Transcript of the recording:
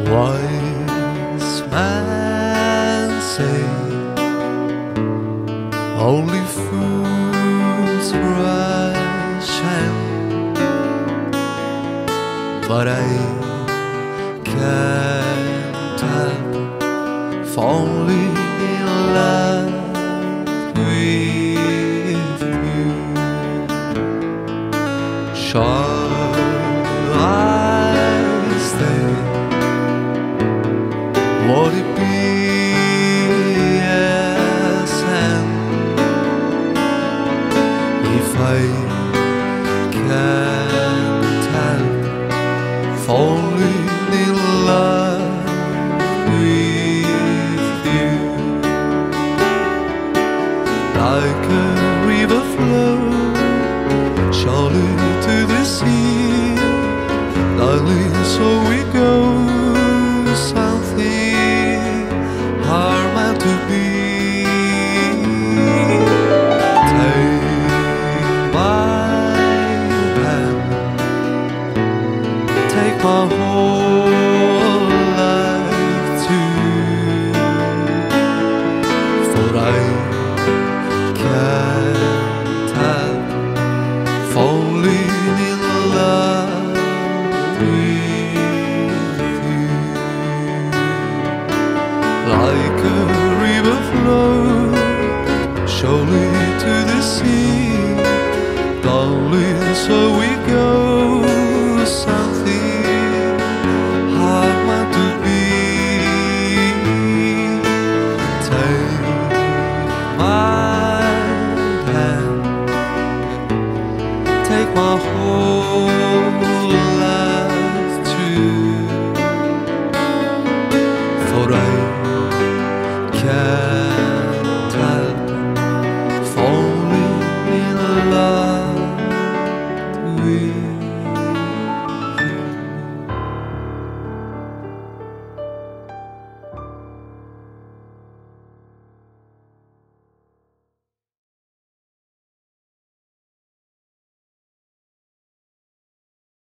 Wise men say only fools rush in, but I can't help falling in love with you. Shall I stay? Would it be a sin if I can't help falling in love with you? Like a river flow surely to the sea, darling, so we go. Something are meant to be. Take my hand, take my whole life too, for I can't help falling in love with you. Like a river flow surely to the sea, darling, so we go. Something hard meant to be. Take my hand, take my whole